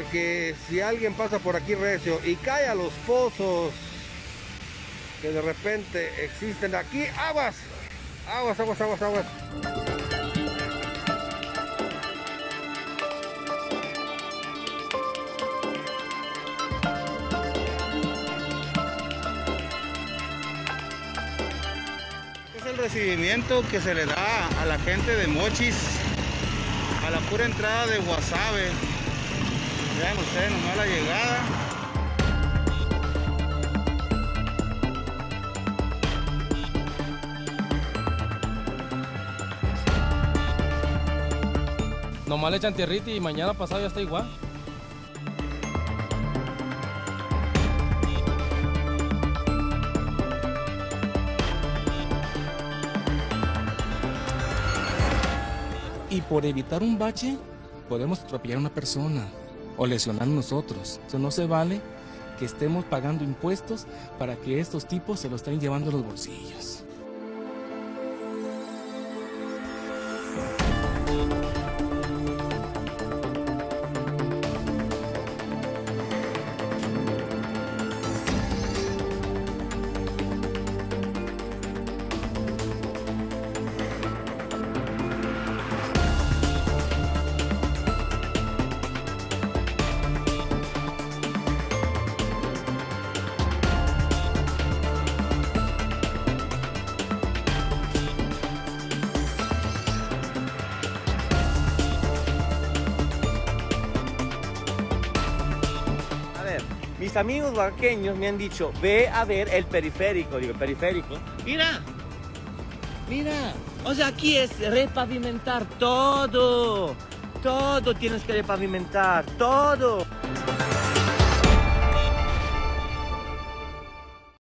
porque si alguien pasa por aquí recio y cae a los pozos que de repente existen aquí, aguas, aguas, aguas, aguas, aguas. Es el recibimiento que se le da a la gente de Mochis a la pura entrada de Guasave. Vean ustedes nomás la llegada. Nomás le echan tierrita y mañana pasado ya está igual. Y por evitar un bache, podemos atropellar a una persona o lesionar a nosotros. Eso no se vale que estemos pagando impuestos para que estos tipos se lo estén llevando a los bolsillos. Mis amigos oaxaqueños me han dicho, ve a ver el periférico. Digo, ¿el periférico? Mira, mira. O sea, aquí es repavimentar todo. Todo tienes que repavimentar, todo.